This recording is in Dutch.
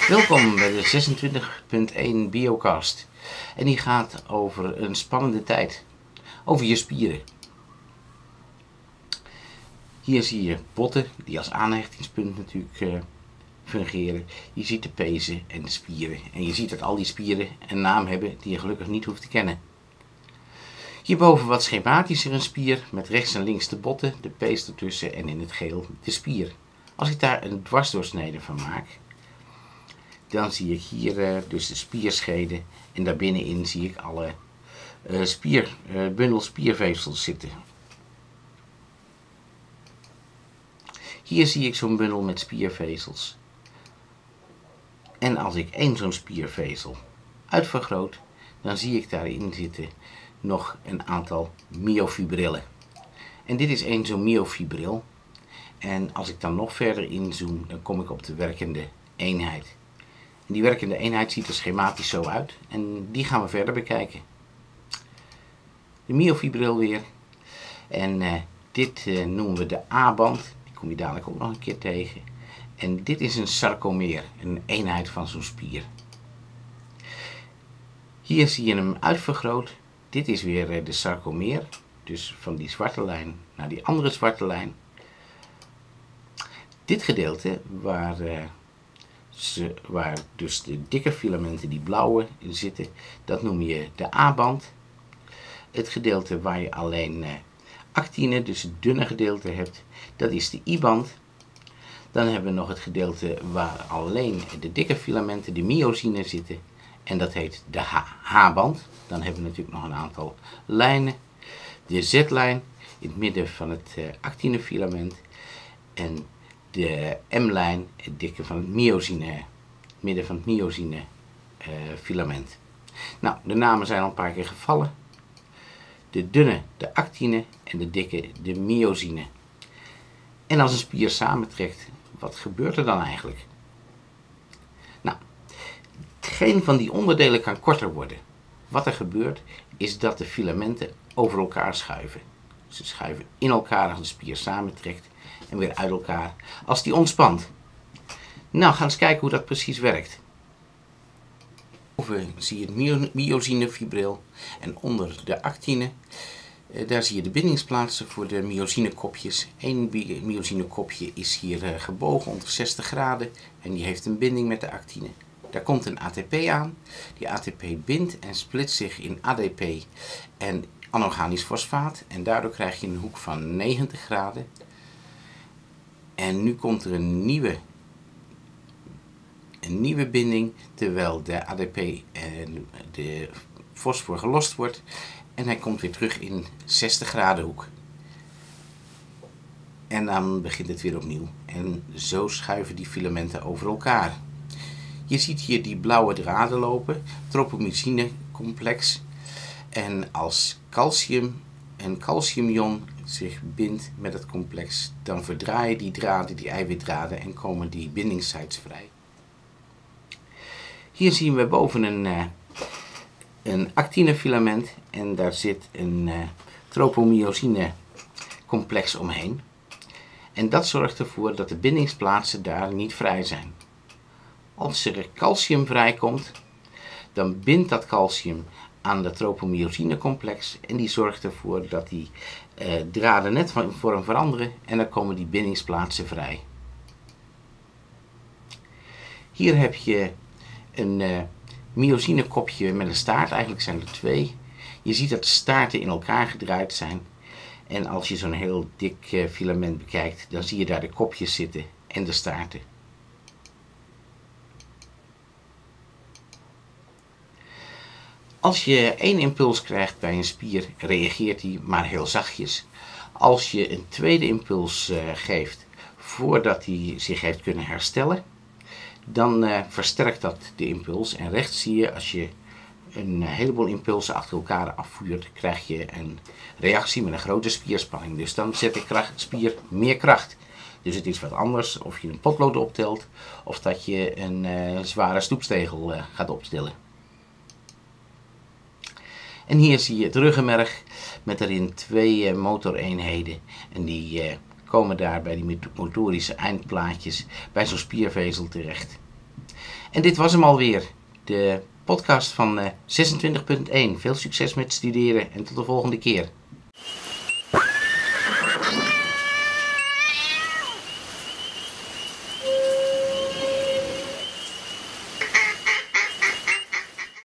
Welkom bij de 26.1 Biocast. En die gaat over een spannende tijd. Over je spieren. Hier zie je botten die als aanhechtingspunt natuurlijk fungeren. Je ziet de pezen en de spieren. En je ziet dat al die spieren een naam hebben die je gelukkig niet hoeft te kennen. Hierboven wat schematischer een spier met rechts en links de botten, de pees ertussen en in het geel de spier. Als ik daar een dwarsdoorsnede van maak, dan zie ik hier dus de spierscheden en daarbinnenin zie ik alle bundel spiervezels zitten. Hier zie ik zo'n bundel met spiervezels. En als ik één zo'n spiervezel uitvergroot, dan zie ik daarin zitten nog een aantal myofibrillen. En dit is één zo'n myofibril. En als ik dan nog verder inzoom, dan kom ik op de werkende eenheid. En die werkende eenheid ziet er schematisch zo uit. En die gaan we verder bekijken. De myofibril weer. En dit noemen we de A-band. Die kom je dadelijk ook nog een keer tegen. En dit is een sarcomeer, een eenheid van zo'n spier. Hier zie je hem uitvergroot. Dit is weer de sarcomeer. Dus van die zwarte lijn naar die andere zwarte lijn. Dit gedeelte waar dus de dikke filamenten, die blauwe, zitten, dat noem je de A-band. Het gedeelte waar je alleen actine, dus het dunne gedeelte hebt, dat is de I-band. Dan hebben we nog het gedeelte waar alleen de dikke filamenten, de myosine, zitten. En dat heet de H-band. Dan hebben we natuurlijk nog een aantal lijnen. De Z-lijn in het midden van het actinefilament. En de M-lijn, het dikke van het myosine, midden van het myosine filament. Nou, de namen zijn al een paar keer gevallen. De dunne, de actine en de dikke, de myosine. En als een spier samentrekt, wat gebeurt er dan eigenlijk? Nou, geen van die onderdelen kan korter worden. Wat er gebeurt, is dat de filamenten over elkaar schuiven. Ze schuiven in elkaar als de spier samentrekt en weer uit elkaar als die ontspant. Nou, gaan we eens kijken hoe dat precies werkt. Boven zie je het myosinefibril en onder de actine. Daar zie je de bindingsplaatsen voor de myosinekopjes. Eén myosinekopje is hier gebogen onder 60 graden en die heeft een binding met de actine. Daar komt een ATP aan. Die ATP bindt en split zich in ADP en anorganisch fosfaat. En daardoor krijg je een hoek van 90 graden. En nu komt er een nieuwe binding, terwijl de ADP en de fosfor gelost wordt. En hij komt weer terug in 60 graden hoek. En dan begint het weer opnieuw. En zo schuiven die filamenten over elkaar. Je ziet hier die blauwe draden lopen, tropomycine complex. En als een calciumion zich bindt met het complex, dan verdraaien die draden, die eiwitdraden, en komen die bindingssites vrij. Hier zien we boven een actinefilament en daar zit een tropomyosine complex omheen. En dat zorgt ervoor dat de bindingsplaatsen daar niet vrij zijn. Als er calcium vrijkomt, dan bindt dat calcium aan de tropomyosine complex en die zorgt ervoor dat die draden net van vorm veranderen en dan komen die bindingsplaatsen vrij. Hier heb je een myosinekopje met een staart, eigenlijk zijn er twee. Je ziet dat de staarten in elkaar gedraaid zijn en als je zo'n heel dik filament bekijkt, dan zie je daar de kopjes zitten en de staarten. Als je één impuls krijgt bij een spier, reageert die maar heel zachtjes. Als je een tweede impuls geeft voordat hij zich heeft kunnen herstellen, dan versterkt dat de impuls. En rechts zie je, als je een heleboel impulsen achter elkaar afvuurt, krijg je een reactie met een grote spierspanning. Dus dan zet de spier meer kracht. Dus het is wat anders of je een potlood optelt of dat je een zware stoepstegel gaat optillen. En hier zie je het ruggenmerg met daarin twee motoreenheden. En die komen daar bij die motorische eindplaatjes bij zo'n spiervezel terecht. En dit was hem alweer. De podcast van 26.1. Veel succes met studeren en tot de volgende keer.